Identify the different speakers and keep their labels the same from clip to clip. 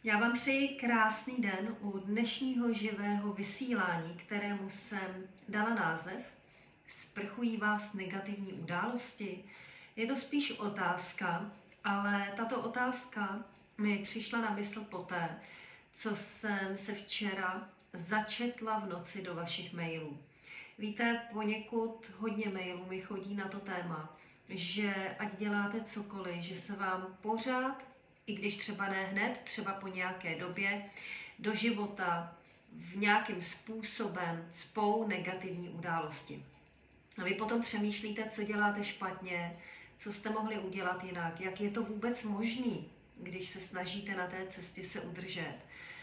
Speaker 1: Já vám přeji krásný den u dnešního živého vysílání, kterému jsem dala název Sprchují vás negativní události? Je to spíš otázka, ale tato otázka mi přišla na mysl poté, co jsem se včera začetla v noci do vašich mailů. Víte, poněkud hodně mailů mi chodí na to téma, že ať děláte cokoliv, že se vám pořád, i když třeba ne hned, třeba po nějaké době, do života v nějakým způsobem cpou negativní události. A vy potom přemýšlíte, co děláte špatně, co jste mohli udělat jinak, jak je to vůbec možný, když se snažíte na té cestě se udržet.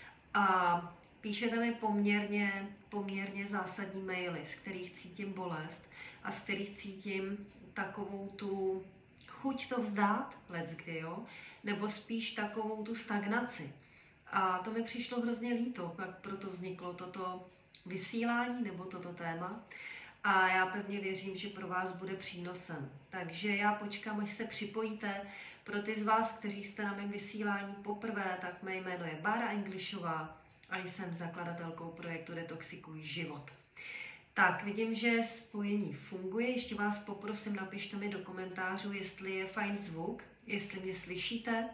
Speaker 1: A píšete mi poměrně zásadní maily, z kterých cítím bolest a z kterých cítím takovou tu chuť to vzdát, leckdy, jo? Nebo spíš takovou tu stagnaci. A to mi přišlo hrozně líto, pak proto vzniklo toto vysílání nebo toto téma. A já pevně věřím, že pro vás bude přínosem. Takže já počkám, až se připojíte. Pro ty z vás, kteří jste na mém vysílání poprvé, tak mé jméno je Bára Englišová a jsem zakladatelkou projektu Detoxikuj život. Tak, vidím, že spojení funguje. Ještě vás poprosím, napište mi do komentářů, jestli je fajn zvuk, jestli mě slyšíte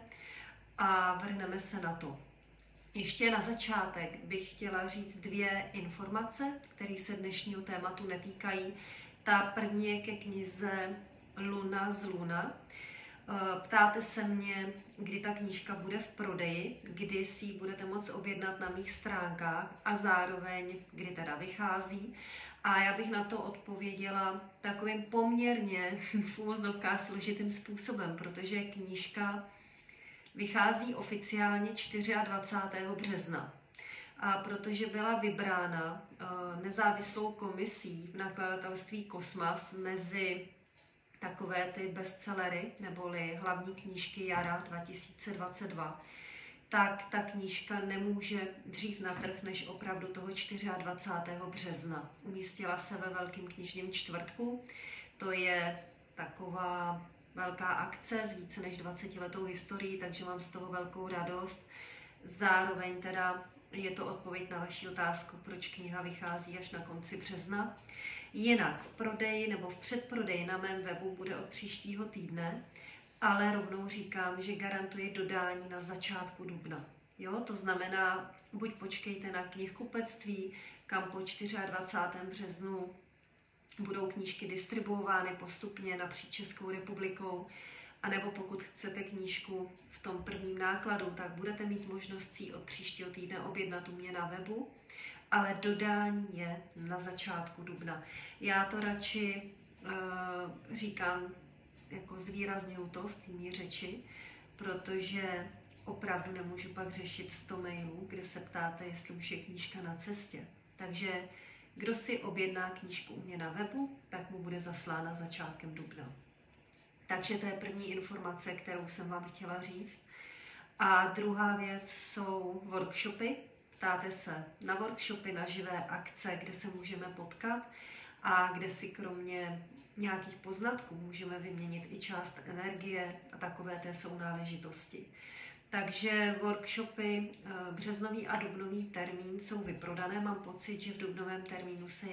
Speaker 1: a vrhneme se na to. Ještě na začátek bych chtěla říct dvě informace, které se dnešního tématu netýkají. Ta první je ke knize Luna z Luna. Ptáte se mě, kdy ta knížka bude v prodeji, kdy si ji budete moct objednat na mých stránkách a zároveň, kdy teda vychází. A já bych na to odpověděla takovým poměrně v uvozovkách složitým způsobem, protože knížka vychází oficiálně 24. března. A protože byla vybrána nezávislou komisí v nakladatelství Kosmas mezi takové ty bestsellery, neboli hlavní knížky jara 2022, tak ta knížka nemůže dřív na trh než opravdu toho 24. března. Umístila se ve Velkém knižním čtvrtku. To je taková velká akce s více než 20letou historií, takže mám z toho velkou radost. Zároveň teda je to odpověď na vaši otázku, proč kniha vychází až na konci března. Jinak v prodeji nebo v předprodeji na mém webu bude od příštího týdne, ale rovnou říkám, že garantuji dodání na začátku dubna. Jo, to znamená, buď počkejte na knihkupectví, kam po 24. březnu budou knížky distribuovány postupně napříč Českou republikou, anebo pokud chcete knížku v tom prvním nákladu, tak budete mít možnost si od příštího týdne objednat u mě na webu, ale dodání je na začátku dubna. Já to radši říkám, jako zvýrazňuju to v té mý řeči, protože opravdu nemůžu pak řešit 100 mailů, kde se ptáte, jestli už je knížka na cestě. Takže kdo si objedná knížku u mě na webu, tak mu bude zaslána začátkem dubna. Takže to je první informace, kterou jsem vám chtěla říct. A druhá věc jsou workshopy. Ptáte se na workshopy, na živé akce, kde se můžeme potkat a kde si kromě nějakých poznatků můžeme vyměnit i část energie a takové té sounáležitosti. Takže workshopy, březnový a dubnový termín jsou vyprodané. Mám pocit, že v dubnovém termínu se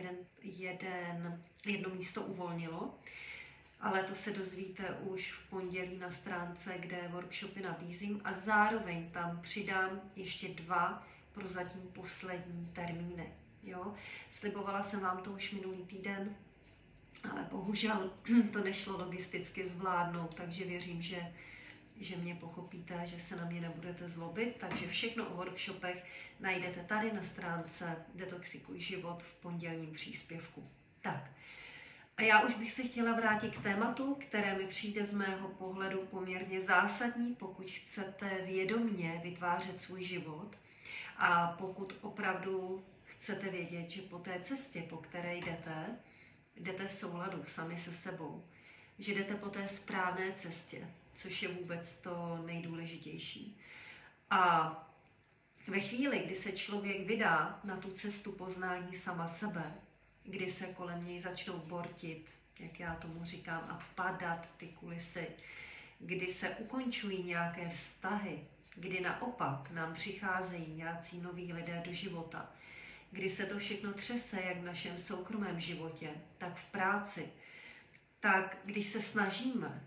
Speaker 1: jedno místo uvolnilo, ale to se dozvíte už v pondělí na stránce, kde workshopy nabízím a zároveň tam přidám ještě 2 prozatím poslední termíny. Jo? Slibovala jsem vám to už minulý týden, ale bohužel to nešlo logisticky zvládnout, takže věřím, že mě pochopíte, že se na mě nebudete zlobit. Takže všechno o workshopech najdete tady na stránce Detoxikuj život v pondělním příspěvku. Tak, a já už bych se chtěla vrátit k tématu, které mi přijde z mého pohledu poměrně zásadní, pokud chcete vědomně vytvářet svůj život a pokud opravdu chcete vědět, že po té cestě, po které jdete v souladu sami se sebou, že jdete po té správné cestě, což je vůbec to nejdůležitější. A ve chvíli, kdy se člověk vydá na tu cestu poznání sama sebe, kdy se kolem něj začnou bortit, jak já tomu říkám, a padat ty kulisy, kdy se ukončují nějaké vztahy, kdy naopak nám přicházejí nějací noví lidé do života, kdy se to všechno třese, jak v našem soukromém životě, tak v práci, tak když se snažíme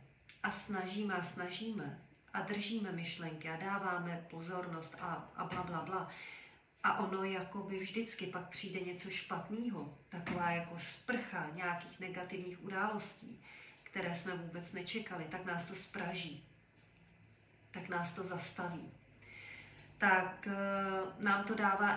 Speaker 1: a držíme myšlenky a dáváme pozornost a bla, bla, bla, a ono jakoby vždycky pak přijde něco špatného, taková jako sprcha nějakých negativních událostí, které jsme vůbec nečekali, tak nás to spraží, tak nás to zastaví. Tak nám to dává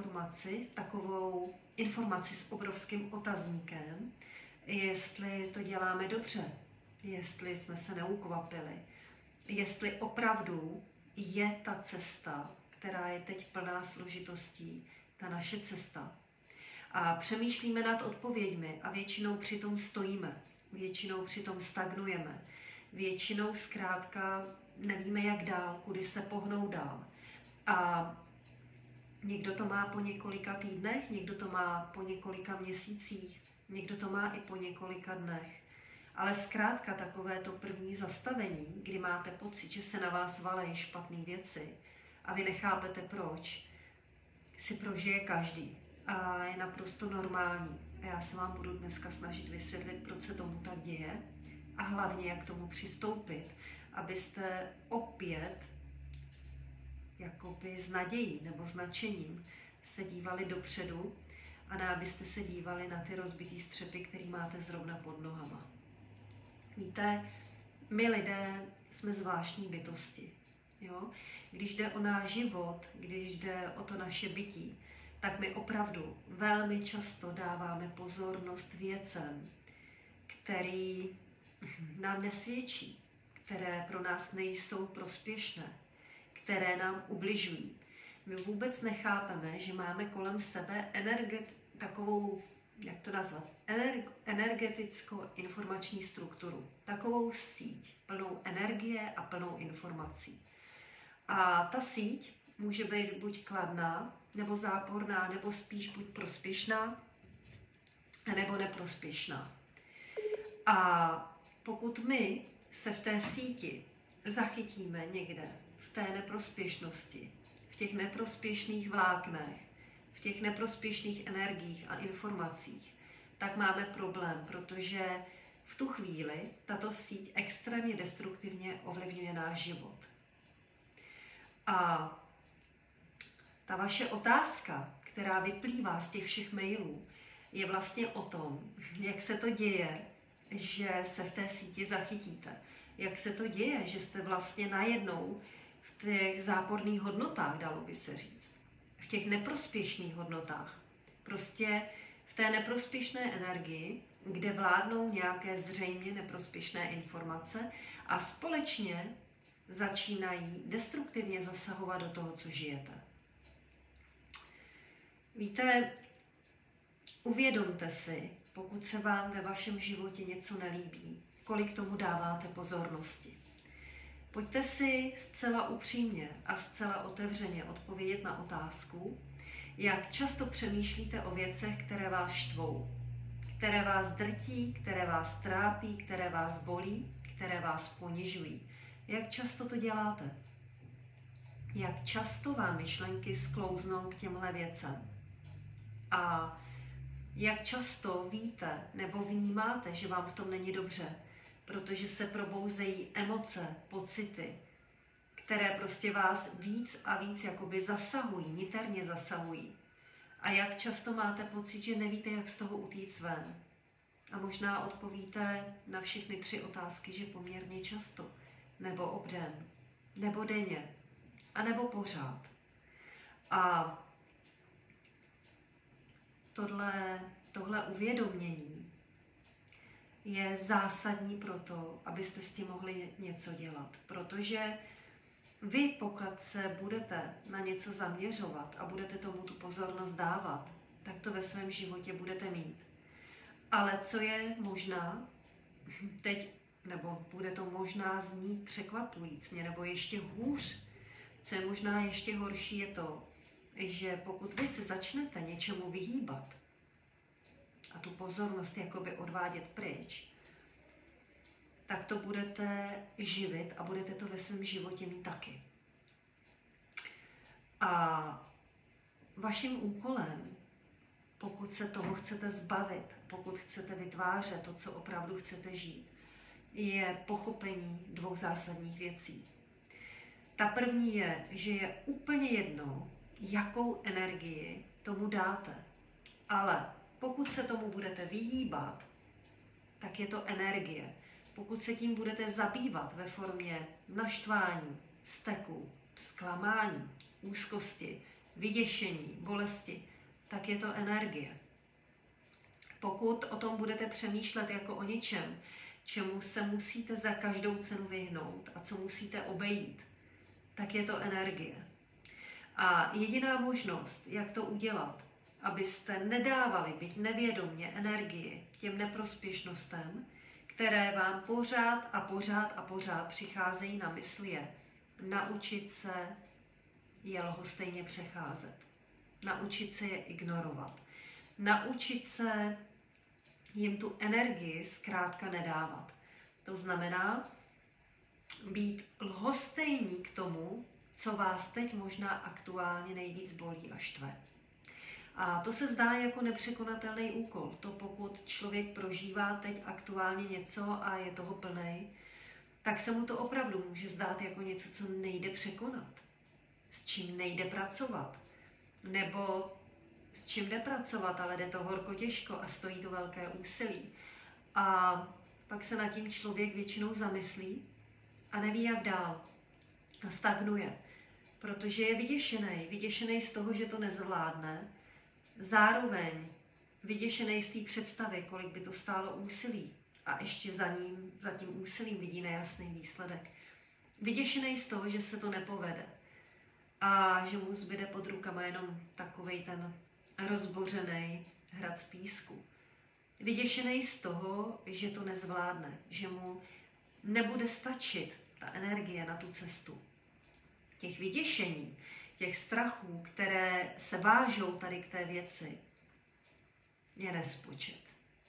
Speaker 1: takovou informaci s obrovským otazníkem, jestli to děláme dobře, jestli jsme se neukvapili, jestli opravdu je ta cesta, která je teď plná složitostí, ta naše cesta. A přemýšlíme nad odpověďmi a většinou přitom stojíme, většinou přitom stagnujeme, většinou zkrátka nevíme, jak dál, kudy se pohnout dál. A někdo to má po několika týdnech, někdo to má po několika měsících, někdo to má i po několika dnech. Ale zkrátka takové to první zastavení, kdy máte pocit, že se na vás valejí špatné věci a vy nechápete proč, si prožije každý. A je naprosto normální. A já se vám budu dneska snažit vysvětlit, proč se tomu tak děje a hlavně, jak k tomu přistoupit, abyste opět jakoby s nadějí nebo s nadšením se dívali dopředu a ne abyste se dívali na ty rozbitý střepy, který máte zrovna pod nohama. Víte, my lidé jsme zvláštní bytosti. Jo? Když jde o náš život, když jde o to naše bytí, tak my opravdu velmi často dáváme pozornost věcem, které nám nesvědčí, které pro nás nejsou prospěšné, které nám ubližují. My vůbec nechápeme, že máme kolem sebe takovou, jak to nazvat, energeticko-informační strukturu. Takovou síť plnou energie a plnou informací. A ta síť může být buď kladná, nebo záporná, nebo spíš buď prospěšná, nebo neprospěšná. A pokud my se v té síti zachytíme někde v té neprospěšnosti, v těch neprospěšných vláknech, v těch neprospěšných energiích a informacích, tak máme problém, protože v tu chvíli tato síť extrémně destruktivně ovlivňuje náš život. A ta vaše otázka, která vyplývá z těch všech mailů, je vlastně o tom, jak se to děje, že se v té síti zachytíte. Jak se to děje, že jste vlastně najednou v těch záporných hodnotách, dalo by se říct. V těch neprospěšných hodnotách. Prostě v té neprospěšné energii, kde vládnou nějaké zřejmě neprospěšné informace a společně začínají destruktivně zasahovat do toho, co žijete. Víte, uvědomte si, pokud se vám ve vašem životě něco nelíbí, kolik tomu dáváte pozornosti. Pojďte si zcela upřímně a zcela otevřeně odpovědět na otázku, jak často přemýšlíte o věcech, které vás štvou, které vás drtí, které vás trápí, které vás bolí, které vás ponižují. Jak často to děláte? Jak často vám myšlenky sklouznou k těmhle věcem? A jak často víte nebo vnímáte, že vám v tom není dobře, protože se probouzejí emoce, pocity, které prostě vás víc a víc jakoby zasahují, niterně zasahují. A jak často máte pocit, že nevíte, jak z toho utíct ven? A možná odpovíte na všechny 3 otázky, že poměrně často, nebo obden, nebo denně, a nebo pořád. A tohle uvědomění je zásadní pro to, abyste s tím mohli něco dělat. Protože vy, pokud se budete na něco zaměřovat a budete tomu tu pozornost dávat, tak to ve svém životě budete mít. Ale co je možná teď, nebo bude to možná znít překvapujícně, nebo ještě hůř, co je možná ještě horší, je to, že pokud vy se začnete něčemu vyhýbat a tu pozornost jakoby odvádět pryč, tak to budete živit a budete to ve svém životě mít taky. A vaším úkolem, pokud se toho chcete zbavit, pokud chcete vytvářet to, co opravdu chcete žít, je pochopení dvou zásadních věcí. Ta první je, že je úplně jedno, jakou energii tomu dáte. Ale pokud se tomu budete vyhýbat, tak je to energie. Pokud se tím budete zabývat ve formě naštvání, vzteku, zklamání, úzkosti, vyděšení, bolesti, tak je to energie. Pokud o tom budete přemýšlet jako o něčem, čemu se musíte za každou cenu vyhnout a co musíte obejít, tak je to energie. A jediná možnost, jak to udělat, abyste nedávali, byť nevědomně, energii těm neprospěšnostem, které vám pořád přicházejí na mysli, je naučit se je lhostejně přecházet. Naučit se je ignorovat. Naučit se jim tu energii zkrátka nedávat. To znamená být lhostejní k tomu, co vás teď možná aktuálně nejvíc bolí a štve. A to se zdá jako nepřekonatelný úkol. To pokud člověk prožívá teď aktuálně něco a je toho plnej, tak se mu to opravdu může zdát jako něco, co nejde překonat. S čím nejde pracovat. Nebo s čím jde pracovat, ale jde to horko těžko a stojí to velké úsilí. A pak se nad tím člověk většinou zamyslí a neví, jak dál. A stagnuje, protože je vyděšený z toho, že to nezvládne, zároveň vyděšený z té představy, kolik by to stálo úsilí a ještě za tím úsilím vidí nejasný výsledek. Vyděšený z toho, že se to nepovede a že mu zbyde pod rukama jenom takovej ten rozbořený hrad z písku. Vyděšený z toho, že to nezvládne, že mu nebude stačit ta energie na tu cestu. Těch vyděšení, těch strachů, které se vážou tady k té věci, je nespočet.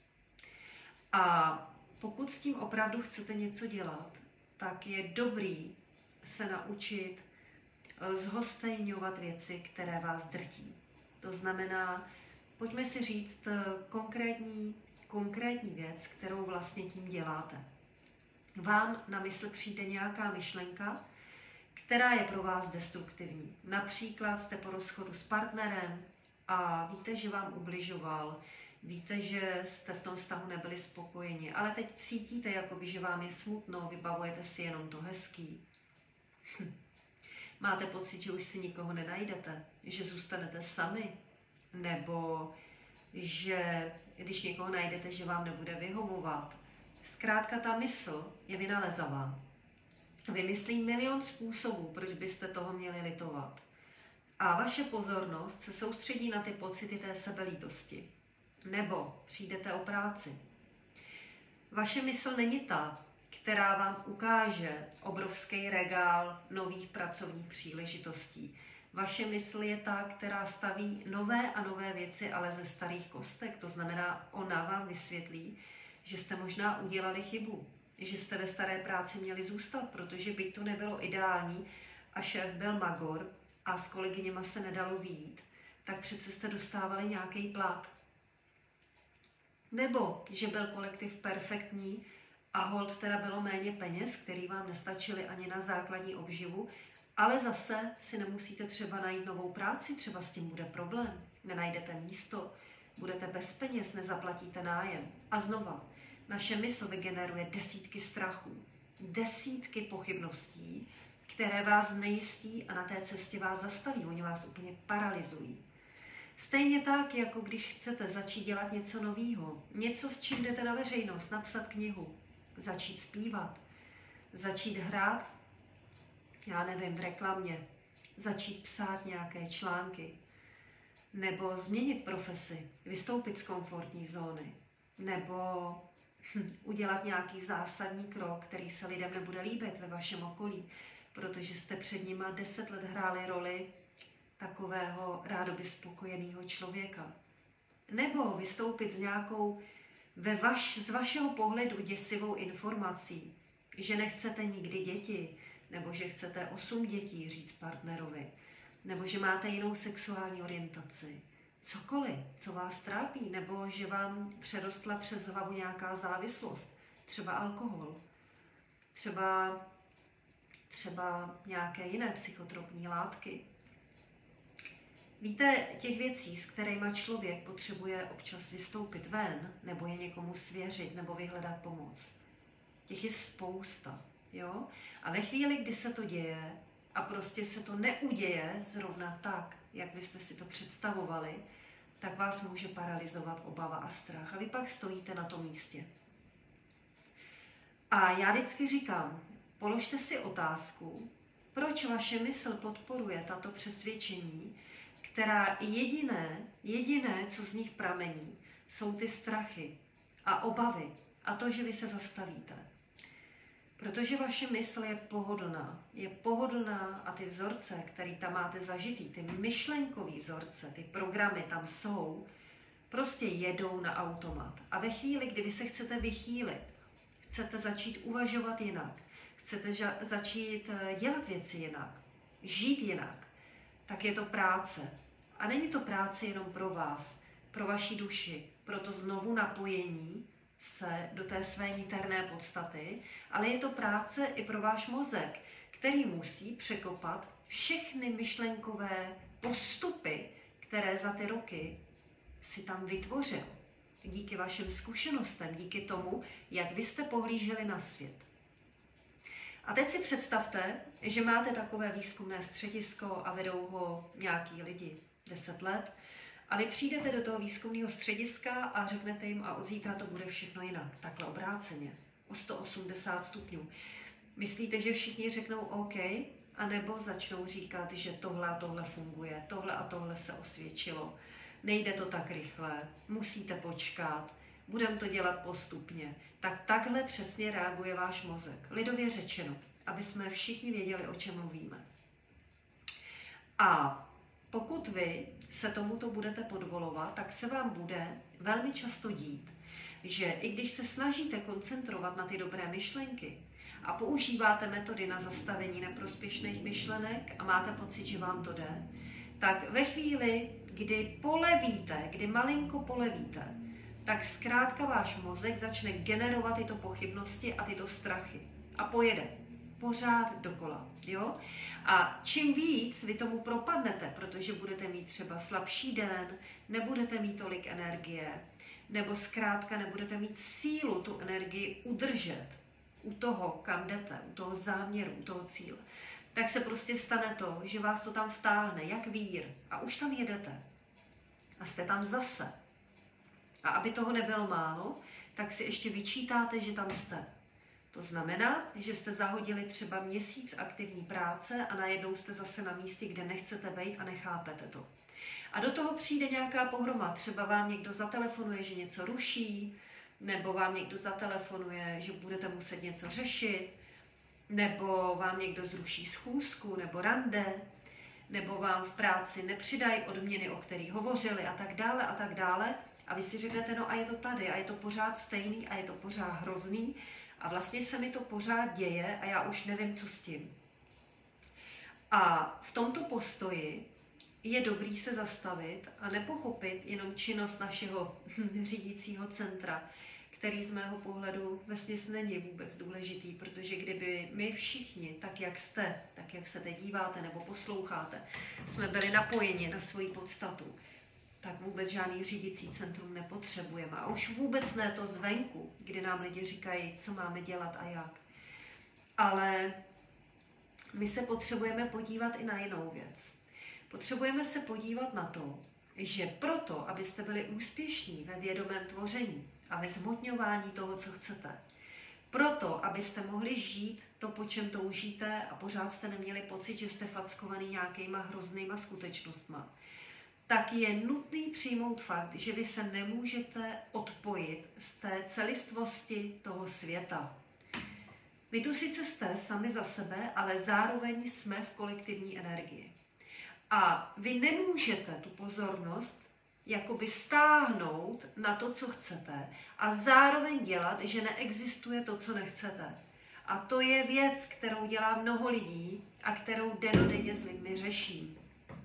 Speaker 1: A pokud s tím opravdu chcete něco dělat, tak je dobrý se naučit zhostejňovat věci, které vás drtí. To znamená, pojďme si říct konkrétní věc, kterou vlastně tím děláte. Vám na mysl přijde nějaká myšlenka, která je pro vás destruktivní. Například jste po rozchodu s partnerem a víte, že vám ubližoval, víte, že jste v tom vztahu nebyli spokojeni, ale teď cítíte, jakoby, že vám je smutno, vybavujete si jenom to hezký. Máte pocit, že už si nikoho nenajdete, že zůstanete sami, nebo že když někoho najdete, že vám nebude vyhovovat. Zkrátka ta mysl je vynalezavá. Vymyslí milion způsobů, proč byste toho měli litovat. A vaše pozornost se soustředí na ty pocity té sebelítosti. Nebo přijdete o práci. Vaše mysl není ta, která vám ukáže obrovský regál nových pracovních příležitostí. Vaše mysl je ta, která staví nové a nové věci, ale ze starých kostek. To znamená, ona vám vysvětlí, že jste možná udělali chybu, že jste ve staré práci měli zůstat, protože byť to nebylo ideální a šéf byl magor a s kolegyněma se nedalo vyjít, tak přece jste dostávali nějaký plat. Nebo že byl kolektiv perfektní a holt teda bylo méně peněz, který vám nestačily ani na základní obživu, ale zase si nemusíte třeba najít novou práci, třeba s tím bude problém, nenajdete místo, budete bez peněz, nezaplatíte nájem. A znova, naše mysl vygeneruje desítky strachů, desítky pochybností, které vás znejistí a na té cestě vás zastaví, oni vás úplně paralyzují. Stejně tak, jako když chcete začít dělat něco nového, něco, s čím jdete na veřejnost, napsat knihu, začít zpívat, začít hrát, já nevím, v reklamě, začít psát nějaké články, nebo změnit profesi, vystoupit z komfortní zóny, nebo udělat nějaký zásadní krok, který se lidem nebude líbit ve vašem okolí, protože jste před nima 10 let hráli roli takového rádoby spokojeného člověka. Nebo vystoupit s nějakou z vašeho pohledu děsivou informací, že nechcete nikdy děti, nebo že chcete 8 dětí, říct partnerovi, nebo že máte jinou sexuální orientaci. Cokoliv, co vás trápí, nebo že vám přerostla přes hlavu nějaká závislost, třeba alkohol, třeba nějaké jiné psychotropní látky. Víte, těch věcí, s kterými člověk potřebuje občas vystoupit ven, nebo je někomu svěřit, nebo vyhledat pomoc. Těch je spousta, jo? A ve chvíli, kdy se to děje a prostě se to neuděje zrovna tak, jak vy jste si to představovali, tak vás může paralyzovat obava a strach. A vy pak stojíte na tom místě. A já vždycky říkám, položte si otázku, proč vaše mysl podporuje tato přesvědčení, která jediné, co z nich pramení, jsou ty strachy a obavy a to, že vy se zastavíte. Protože vaše mysl je pohodlná a ty vzorce, které tam máte zažitý, ty myšlenkové vzorce, ty programy tam jsou, prostě jedou na automat. A ve chvíli, kdy vy se chcete vychýlit, chcete začít uvažovat jinak, chcete začít dělat věci jinak, žít jinak, tak je to práce. A není to práce jenom pro vás, pro vaši duši, pro to znovu napojení se do té své niterné podstaty, ale je to práce i pro váš mozek, který musí překopat všechny myšlenkové postupy, které za ty roky si tam vytvořil. Díky vašim zkušenostem, díky tomu, jak vy jste pohlíželi na svět. A teď si představte, že máte takové výzkumné středisko a vedou ho nějaký lidi 10 let a vy přijdete do toho výzkumného střediska a řeknete jim a od zítra to bude všechno jinak, takhle obráceně, o 180 stupňů. Myslíte, že všichni řeknou OK, anebo začnou říkat, že tohle a tohle funguje, tohle a tohle se osvědčilo, nejde to tak rychle, musíte počkat, budeme to dělat postupně. Tak takhle přesně reaguje váš mozek. Lidově řečeno, aby jsme všichni věděli, o čem mluvíme. A pokud vy se tomuto budete podvolovat, tak se vám bude velmi často dít, že i když se snažíte koncentrovat na ty dobré myšlenky a používáte metody na zastavení neprospěšných myšlenek a máte pocit, že vám to jde, tak ve chvíli, kdy polevíte, kdy malinko polevíte, tak zkrátka váš mozek začne generovat tyto pochybnosti a tyto strachy. A pojede pořád dokola. Jo? A čím víc vy tomu propadnete, protože budete mít třeba slabší den, nebudete mít tolik energie, nebo zkrátka nebudete mít sílu tu energii udržet u toho, kam jdete, u toho záměru, u toho cíle, tak se prostě stane to, že vás to tam vtáhne, jak vír. A už tam jedete. A jste tam zase. A aby toho nebylo málo, tak si ještě vyčítáte, že tam jste. To znamená, že jste zahodili třeba měsíc aktivní práce a najednou jste zase na místě, kde nechcete být a nechápete to. A do toho přijde nějaká pohroma. Třeba vám někdo zatelefonuje, že něco ruší, nebo vám někdo zatelefonuje, že budete muset něco řešit, nebo vám někdo zruší schůzku nebo rande, nebo vám v práci nepřidají odměny, o kterých hovořili a tak dále a tak dále. A vy si řeknete, no a je to tady a je to pořád stejný a je to pořád hrozný a vlastně se mi to pořád děje a já už nevím, co s tím. A v tomto postoji je dobrý se zastavit a nepochopit jenom činnost našeho řídícího centra, který z mého pohledu vesměs není vůbec důležitý, protože kdyby my všichni, tak jak se teď díváte nebo posloucháte, jsme byli napojeni na svoji podstatu, tak vůbec žádný řídící centrum nepotřebujeme. A už vůbec ne to zvenku, kdy nám lidi říkají, co máme dělat a jak. Ale my se potřebujeme podívat i na jinou věc. Potřebujeme se podívat na to, že proto, abyste byli úspěšní ve vědomém tvoření a ve zhmotňování toho, co chcete, proto, abyste mohli žít to, po čem toužíte a pořád jste neměli pocit, že jste fackovaný nějakýma hroznýma skutečnostma, tak je nutný přijmout fakt, že vy se nemůžete odpojit z té celistvosti toho světa. Vy tu sice jste sami za sebe, ale zároveň jsme v kolektivní energii. A vy nemůžete tu pozornost jakoby stáhnout na to, co chcete a zároveň dělat, že neexistuje to, co nechcete. A to je věc, kterou dělá mnoho lidí a kterou dennodenně s lidmi řeší.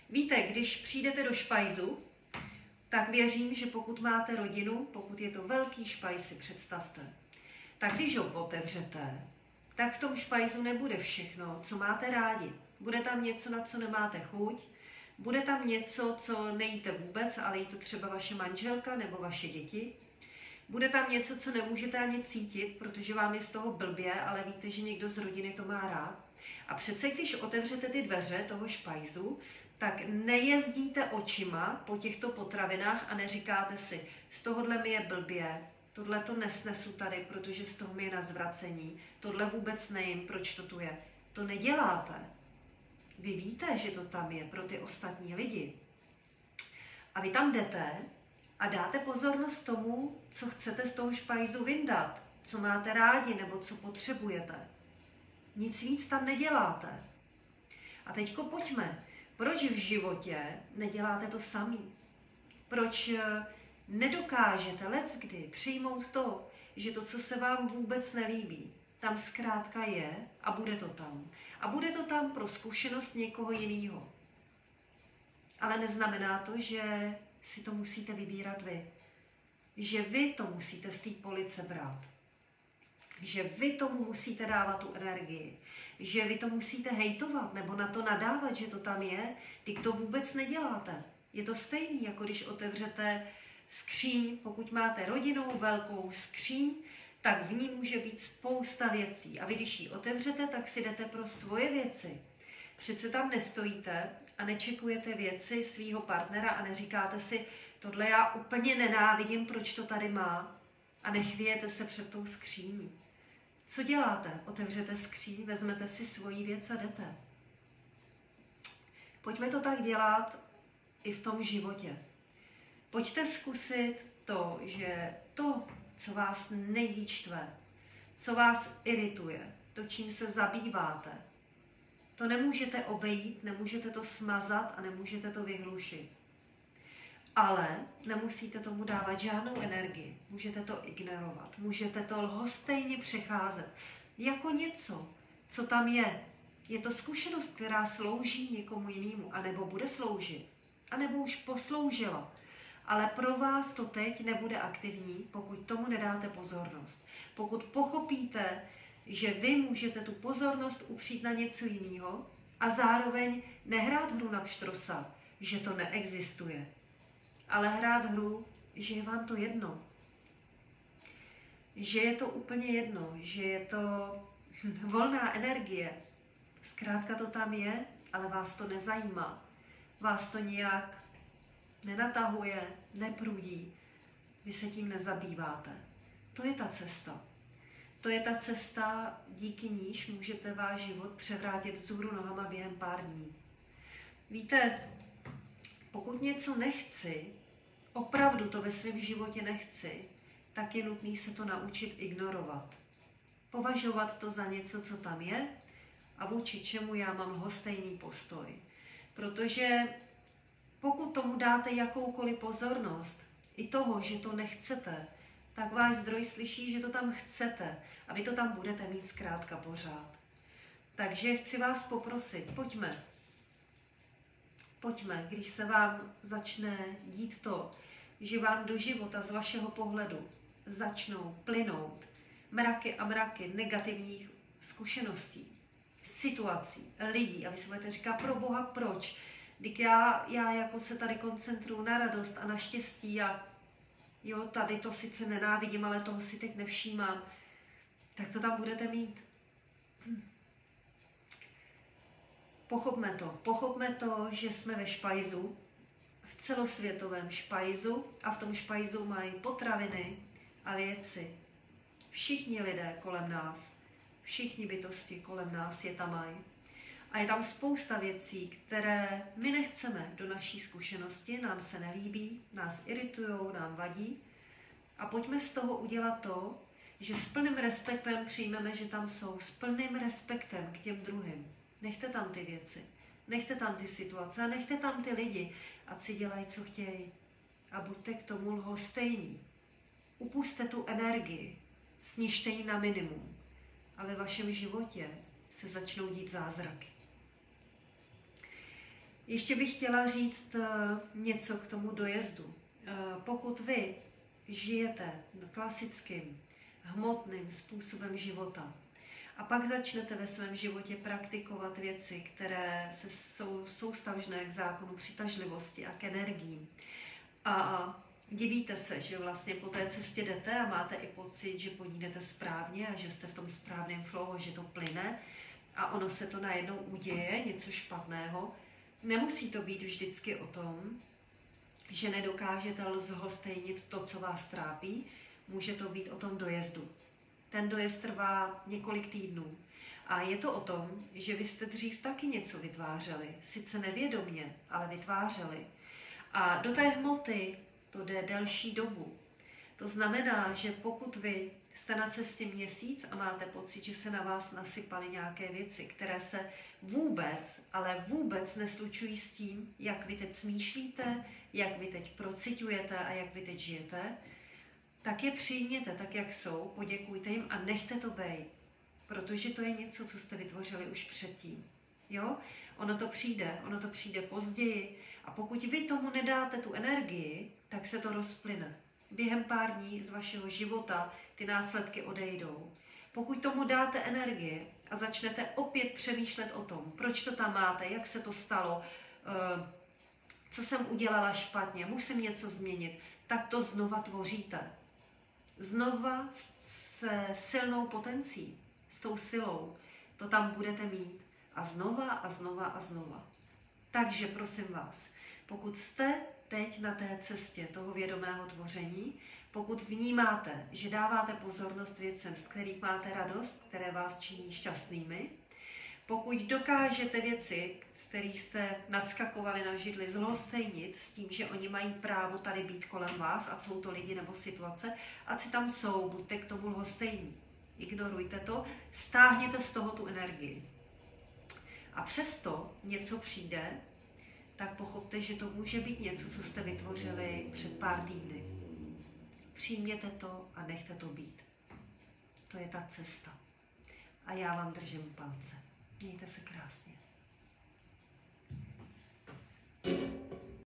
Speaker 1: Víte, když přijdete do špajzu, tak věřím, že pokud máte rodinu, pokud je to velký špajz, si představte, tak když ho otevřete, tak v tom špajzu nebude všechno, co máte rádi. Bude tam něco, na co nemáte chuť, bude tam něco, co nejíte vůbec, ale jí to třeba vaše manželka nebo vaše děti. Bude tam něco, co nemůžete ani cítit, protože vám je z toho blbě, ale víte, že někdo z rodiny to má rád. A přece, když otevřete ty dveře toho špajzu, tak nejezdíte očima po těchto potravinách a neříkáte si, z tohohle mi je blbě, tohle to nesnesu tady, protože z toho mi je na zvracení, tohle vůbec nejím, proč to tu je. To neděláte. Vy víte, že to tam je pro ty ostatní lidi. A vy tam jdete a dáte pozornost tomu, co chcete z toho špajzu vyndat, co máte rádi nebo co potřebujete. Nic víc tam neděláte. A teďko pojďme. Proč v životě neděláte to samý? Proč nedokážete leckdy přijmout to, že to, co se vám vůbec nelíbí, tam zkrátka je a bude to tam. A bude to tam pro zkušenost někoho jiného. Ale neznamená to, že si to musíte vybírat vy. Že vy to musíte z té police brát. Že vy tomu musíte dávat tu energii. Že vy to musíte hejtovat nebo na to nadávat, že to tam je, když to vůbec neděláte. Je to stejný, jako když otevřete skříň, pokud máte rodinnou velkou skříň, tak v ní může být spousta věcí. A vy, když ji otevřete, tak si jdete pro svoje věci. Přece tam nestojíte a nečekujete věci svýho partnera a neříkáte si, tohle já úplně nenávidím, proč to tady má. A nechvějete se před tou skříní. Co děláte? Otevřete skříň, vezmete si svoji věc a jdete. Pojďme to tak dělat i v tom životě. Pojďte zkusit to, že to, co vás nejvíc štve, co vás irituje, to, čím se zabýváte, to nemůžete obejít, nemůžete to smazat a nemůžete to vyhlušit. Ale nemusíte tomu dávat žádnou energii. Můžete to ignorovat. Můžete to lhostejně přecházet. Jako něco, co tam je. Je to zkušenost, která slouží někomu jinému. A nebo bude sloužit. A nebo už posloužila. Ale pro vás to teď nebude aktivní, pokud tomu nedáte pozornost. Pokud pochopíte, že vy můžete tu pozornost upřít na něco jiného a zároveň nehrát hru na pštrosa, že to neexistuje. Ale hrát hru, že je vám to jedno. Že je to úplně jedno, že je to volná energie. Zkrátka to tam je, ale vás to nezajímá. Vás to nijak nenatahuje, neprudí. Vy se tím nezabýváte. To je ta cesta. To je ta cesta, díky níž můžete váš život převrátit vzhůru nohama během pár dní. Víte, pokud něco nechci, opravdu to ve svém životě nechci, tak je nutné se to naučit ignorovat. Považovat to za něco, co tam je a vůči čemu já mám lhostejný postoj. Protože pokud tomu dáte jakoukoliv pozornost, i toho, že to nechcete, tak váš zdroj slyší, že to tam chcete a vy to tam budete mít zkrátka pořád. Takže chci vás poprosit, pojďme, když se vám začne dít to, že vám do života z vašeho pohledu začnou plynout mraky a mraky negativních zkušeností, situací, lidí a vy si budete říkat, pro Boha, proč? Když já jako se tady koncentruju na radost a na štěstí a jo, tady to sice nenávidím, ale toho si teď nevšímám, tak to tam budete mít. Pochopme to, že jsme ve špajzu, v celosvětovém špajzu a v tom špajzu mají potraviny a věci. Všichni lidé kolem nás, všichni bytosti kolem nás je tam mají. A je tam spousta věcí, které my nechceme do naší zkušenosti, nám se nelíbí, nás iritujou, nám vadí. A pojďme z toho udělat to, že s plným respektem přijmeme, že tam jsou, s plným respektem k těm druhým. Nechte tam ty věci, nechte tam ty situace a nechte tam ty lidi, ať si dělají, co chtějí. A buďte k tomu lhostejní. Upuste tu energii, snižte ji na minimum a ve vašem životě se začnou dít zázraky. Ještě bych chtěla říct něco k tomu dojezdu. Pokud vy žijete klasickým, hmotným způsobem života a pak začnete ve svém životě praktikovat věci, které jsou soustažné k zákonu přitažlivosti a k energiím, a divíte se, že vlastně po té cestě jdete a máte i pocit, že po ní jdete správně a že jste v tom správném flow, že to plyne a ono se to najednou uděje, něco špatného. Nemusí to být vždycky o tom, že nedokážete lhostejnit to, co vás trápí. Může to být o tom dojezdu. Ten dojezd trvá několik týdnů. A je to o tom, že vy jste dřív taky něco vytvářeli. Sice nevědomně, ale vytvářeli. A do té hmoty to jde delší dobu. To znamená, že pokud vy jste na cestě měsíc a máte pocit, že se na vás nasypaly nějaké věci, které se vůbec, ale vůbec neslučují s tím, jak vy teď smýšlíte, jak vy teď prociťujete a jak vy teď žijete, tak je přijměte tak, jak jsou, poděkujte jim a nechte to bejt, protože to je něco, co jste vytvořili už předtím. Jo? Ono to přijde později a pokud vy tomu nedáte tu energii, tak se to rozplyne. Během pár dní z vašeho života ty následky odejdou. Pokud tomu dáte energii a začnete opět přemýšlet o tom, proč to tam máte, jak se to stalo, co jsem udělala špatně, musím něco změnit, tak to znova tvoříte. Znova se silnou potencí, s tou silou, to tam budete mít a znova a znova a znova. Takže prosím vás, pokud jste teď na té cestě toho vědomého tvoření, pokud vnímáte, že dáváte pozornost věcem, z kterých máte radost, které vás činí šťastnými, pokud dokážete věci, z kterých jste nadskakovali na židli, zlhostejnit s tím, že oni mají právo tady být kolem vás, ať jsou to lidi nebo situace, ať si tam jsou, buďte k tomu lhostejní. Ignorujte to, stáhněte z toho tu energii. A přesto něco přijde, tak pochopte, že to může být něco, co jste vytvořili před pár týdny. Přijměte to a nechte to být. To je ta cesta. A já vám držím palce. Mějte se krásně.